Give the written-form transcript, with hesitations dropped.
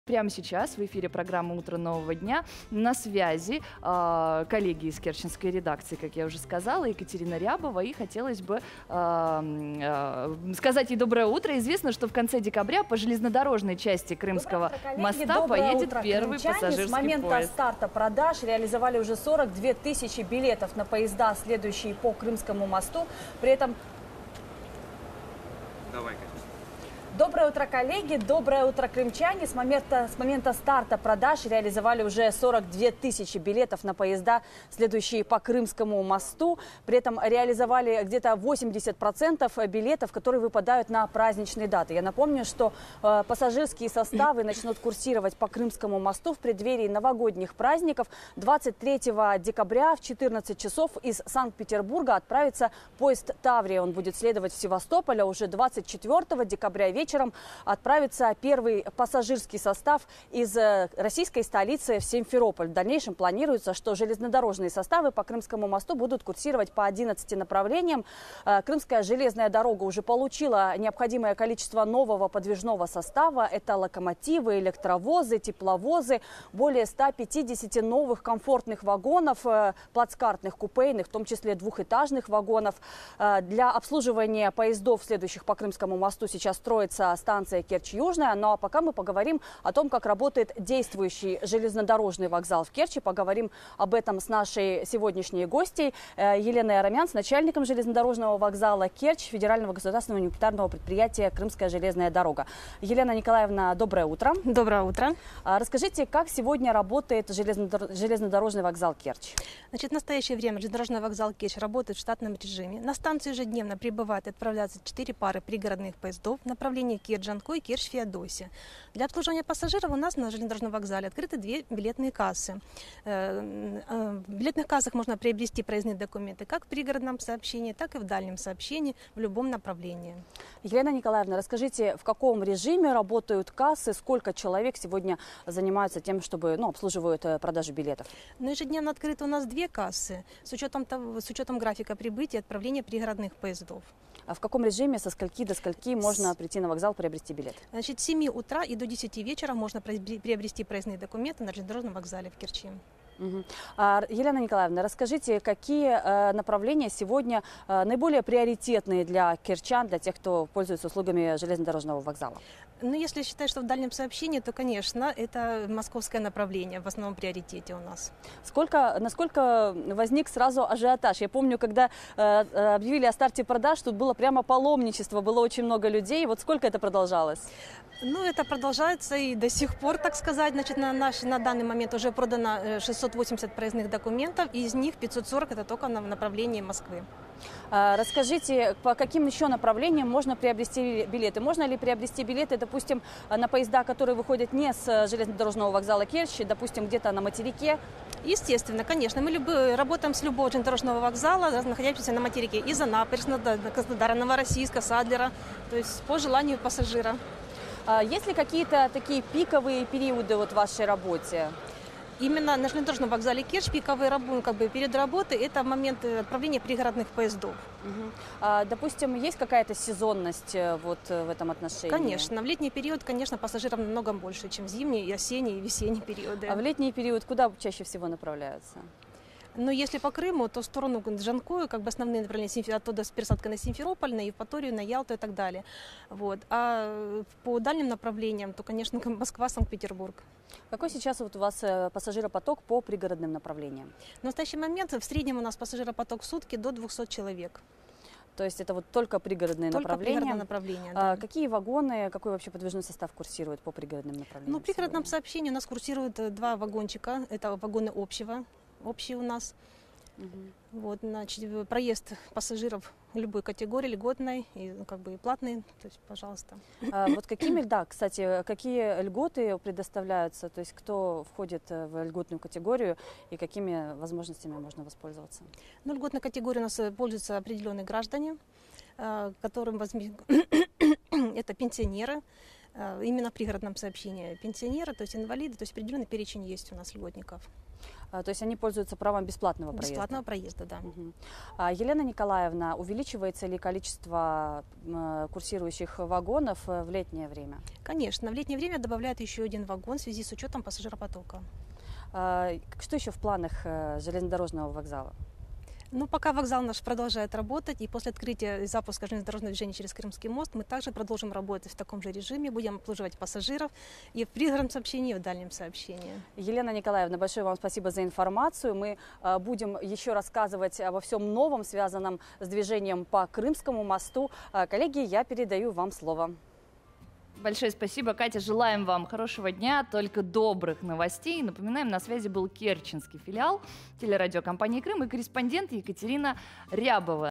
Прямо сейчас в эфире программы «Утро нового дня». На связи коллеги из керченской редакции, как я уже сказала, Екатерина Рябова. И хотелось бы сказать ей доброе утро. Известно, что в конце декабря по железнодорожной части Крымского моста поедет первый пассажирский поезд. С момента старта продаж реализовали уже 42 тысячи билетов на поезда, следующие по Крымскому мосту. При этом... Давай, Катя. Доброе утро, коллеги! Доброе утро, крымчане! С момента старта продаж реализовали уже 42 тысячи билетов на поезда, следующие по Крымскому мосту. При этом реализовали где-то 80% билетов, которые выпадают на праздничные даты. Я напомню, что пассажирские составы начнут курсировать по Крымскому мосту в преддверии новогодних праздников. 23 декабря в 14 часов из Санкт-Петербурга отправится поезд «Таврия». Он будет следовать в Севастополь, а уже 24 декабря вечером отправится первый пассажирский состав из российской столицы в Симферополь. В дальнейшем планируется, что железнодорожные составы по Крымскому мосту будут курсировать по 11 направлениям. Крымская железная дорога уже получила необходимое количество нового подвижного состава. Это локомотивы, электровозы, тепловозы, более 150 новых комфортных вагонов, плацкартных, купейных, в том числе двухэтажных вагонов. Для обслуживания поездов, следующих по Крымскому мосту, сейчас строится станция Керчь-Южная. Ну а пока мы поговорим о том, как работает действующий железнодорожный вокзал в Керчи. Поговорим об этом с нашей сегодняшней гостьей Еленой Арамян, с начальником железнодорожного вокзала Керчь, федерального государственного унитарного предприятия «Крымская железная дорога». Елена Николаевна, доброе утро. Доброе утро. Расскажите, как сегодня работает железнодорожный вокзал Керчь? Значит, в настоящее время железнодорожный вокзал Керчь работает в штатном режиме. На станцию ежедневно прибывает и отправляются 4 пары пригородных поездов в направлении Керчь-Джанкой и Керчь-Феодосия. Для обслуживания пассажиров у нас на железнодорожном вокзале открыты 2 билетные кассы. В билетных кассах можно приобрести проездные документы как в пригородном сообщении, так и в дальнем сообщении в любом направлении. Елена Николаевна, расскажите, в каком режиме работают кассы, сколько человек сегодня занимаются тем, чтобы обслуживают продажу билетов? Ежедневно открыты у нас 2 кассы с учетом графика прибытия и отправления пригородных поездов. А в каком режиме, со скольки до скольки можно прийти на вокзал, приобрести билет? Значит, с 7 утра и до 10 вечера можно приобрести проездные документы на железнодорожном вокзале в Керчи. Елена Николаевна, расскажите, какие направления сегодня наиболее приоритетные для керчан, для тех, кто пользуется услугами железнодорожного вокзала? Ну, если считать, что в дальнем сообщении, то, конечно, это московское направление в основном приоритете у нас. Насколько возник сразу ажиотаж? Я помню, когда объявили о старте продаж, тут было прямо паломничество, было очень много людей. Вот сколько это продолжалось? Ну, это продолжается и до сих пор, так сказать. Значит, на данный момент уже продано 680 проездных документов, и из них 540 это только на направлении Москвы. Расскажите, по каким еще направлениям можно приобрести билеты? Можно ли приобрести билеты, допустим, на поезда, которые выходят не с железнодорожного вокзала Керчь, допустим, где-то на материке? Естественно, конечно. Мы работаем с любого железнодорожного вокзала, находящегося на материке, из Анапы, Краснодара, Новороссийска, Садлера, то есть по желанию пассажира. Есть ли какие-то такие пиковые периоды в вашей работе? Именно на железнодорожном вокзале Керчь пиковый период работы – это момент отправления пригородных поездов. Допустим, есть какая-то сезонность в этом отношении? Конечно. В летний период, конечно, пассажиров намного больше, чем в зимний, и осенний, и весенний периоды. А в летний период куда чаще всего направляются? Но если по Крыму, то в сторону Джанкою, основные направления, оттуда с пересадкой на Симферополь, на Евпаторию, на Ялту и так далее. А по дальним направлениям, то, конечно, Москва, Санкт-Петербург. Какой сейчас у вас пассажиропоток по пригородным направлениям? В настоящий момент в среднем у нас пассажиропоток в сутки до 200 человек. То есть это только пригородные направления? Пригородные направления, да. Какие вагоны, какой вообще подвижной состав курсирует по пригородным направлениям? В пригородном сообщении у нас курсируют 2 вагончика, это вагоны общие у нас. Значит, проезд пассажиров любой категории, льготной и платной, то есть, пожалуйста. Какие льготы предоставляются, то есть кто входит в льготную категорию и какими возможностями можно воспользоваться? Льготной категорией у нас пользуются определенные граждане, которым это пенсионеры, именно в пригородном сообщении. Пенсионеры, то есть инвалиды, то есть определенный перечень есть у нас льготников. То есть они пользуются правом бесплатного проезда? Бесплатного проезда, да. Елена Николаевна, увеличивается ли количество курсирующих вагонов в летнее время? Конечно, в летнее время добавляют еще один вагон в связи с учетом пассажиропотока. Что еще в планах железнодорожного вокзала? Ну, пока вокзал наш продолжает работать, и после открытия и запуска железнодорожного движения через Крымский мост мы также продолжим работать в таком же режиме, будем обслуживать пассажиров и в пригородном сообщении, и в дальнем сообщении. Елена Николаевна, большое вам спасибо за информацию. Мы будем еще рассказывать обо всем новом, связанном с движением по Крымскому мосту. Коллеги, я передаю вам слово. Большое спасибо, Катя. Желаем вам хорошего дня, только добрых новостей. Напоминаем, на связи был керченский филиал телерадиокомпании «Крым» и корреспондент Екатерина Рябова.